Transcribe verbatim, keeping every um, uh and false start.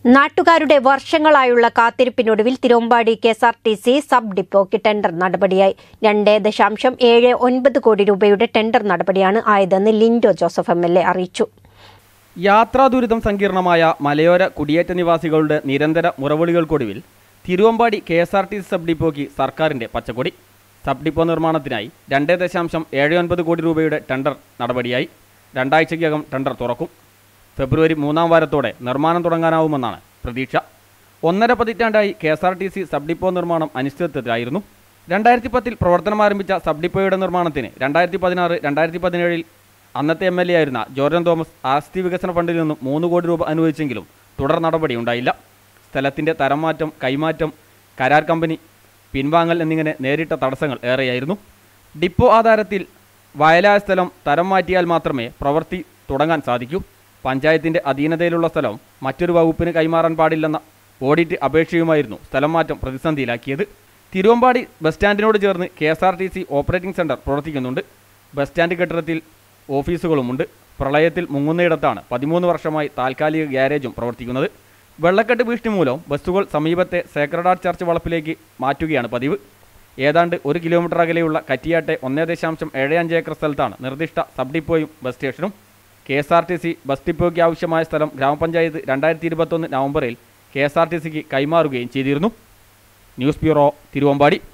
നാട്ടുകാരുടെ വർഷങ്ങളായുള്ള കാത്തിരിപ്പിനൊടുവിൽ Thiruvambady K S R T C sub ഡിപ്പോയ്ക്ക് ടെൻഡർ നടപടിയായി. രണ്ട് ദശാംശം ഏഴ് ഒൻപത് കോടി രൂപയുടെ ടെൻഡർ നടപടിയാണ് ആയതെന്ന് Linto Joseph M L A അറിയിച്ചു. യാത്രാ ദുരിതം സങ്കീർണമായ മലയോര കുടിയേറ്റ നിവാസികളുടെ നിരന്തര മുറവിളികൾക്കൊടുവിൽ Thiruvambady K S R T C sub ഡിപ്പോയ്ക്ക് സർക്കാരിന്റെ പച്ചക്കൊടി. സബ് ഡിപ്പോ നിർമ്മാണത്തിനായി രണ്ട് ദശാംശം ഏഴ് ഒൻപത് കോടി രൂപയുടെ ടെൻഡർ നടപടിയായി. രണ്ടാഴ്ചയ്ക്കകം ടെൻഡർ തുറക്കും. ഫെബ്രുവരി മൂന്നാം വാരത്തോടെ നിർമ്മാണം തുടങ്ങാനാവുമെന്നാണ് പ്രതീക്ഷ. ഒന്നര പതിറ്റാണ്ടായി K S R T C sub depot നിർമ്മാണം അനിശ്ചിതത്വത്തിലായിരുന്നു. രണ്ടായിരത്തി പത്തിൽ പ്രവർത്തനം ആരംഭിച്ച സബ് ഡിപ്പോയുടെ നിർമ്മാണത്തിന് രണ്ടായിരത്തി പതിനാറ് രണ്ടായിരത്തി പതിനേഴിൽ അന്നത്തെ എം എൽ എ ആയിരുന്ന ജോർജൻ തോമസ് ആസ്തി വികസന ഫണ്ടിൽ നിന്നും മൂന്ന് കോടി രൂപ അനുവദിച്ചെങ്കിലും തുടർ നടപടി ഉണ്ടായില്ല. സ്ഥലത്തിൻ്റെ തരം മാറ്റം, കൈമാറ്റം, കരാർ കമ്പനി പിൻവാങ്ങൽ എന്നിങ്ങനെ നേരിട്ട തടസ്സങ്ങൾ ഏറെയായിരുന്നു. ഡിപ്പോ ആധാരത്തിൽ വയലായ സ്ഥലം തരം മാറ്റിയാൽ മാത്രമേ പ്രവൃത്തി തുടങ്ങാൻ സാധിക്കൂ. പഞ്ചായത്തിൻ്റെ അധീനതയിലുള്ള സ്ഥലം മറ്റൊരു വകുപ്പിന് കൈമാറാൻ പാടില്ലെന്ന ഓഡിറ്റ് അപേക്ഷയുമായിരുന്നു സ്ഥലം മാറ്റം പ്രതിസന്ധിയിലാക്കിയത്. തിരുവമ്പാടി ബസ് സ്റ്റാൻഡിനോട് ചേർന്ന് K S R T C operating centre പ്രവർത്തിക്കുന്നുണ്ട്. ബസ് സ്റ്റാൻഡ് കെട്ടിടത്തിൽ ഓഫീസുകളുമുണ്ട്. പ്രളയത്തിൽ മുങ്ങുന്നയിടത്താണ് പതിമൂന്ന് വർഷമായി താൽക്കാലിക ഗ്യാരേജും പ്രവർത്തിക്കുന്നത്. വെള്ളക്കെട്ട് ഭീഷണി മൂലം ബസ്സുകൾ സമീപത്തെ സേക്രഡ് ഹാർട്ട് ചർച്ച് വളപ്പിലേക്ക് മാറ്റുകയാണ് പതിവ്. ഏതാണ്ട് ഒരു കിലോമീറ്റർ അകലെയുള്ള കറ്റിയാട്ടെ ഒന്നേ ദശാംശം ഏഴ് അഞ്ച് ഏക്കർ സ്ഥലത്താണ് നിർദ്ദിഷ്ട സബ് ഡിപ്പോയും ബസ് സ്റ്റേഷനും. K S R T C bus ഡിപ്പോയ്ക്ക് ആവശ്യമായ സ്ഥലം ഗ്രാമപഞ്ചായത്ത് രണ്ടായിരത്തി ഇരുപത്തൊന്ന് നവംബറിൽ കെ എസ് ആർ ടി സിക്ക് കൈമാറുകയും ചെയ്തിരുന്നു. News bureau, Thiruvambady.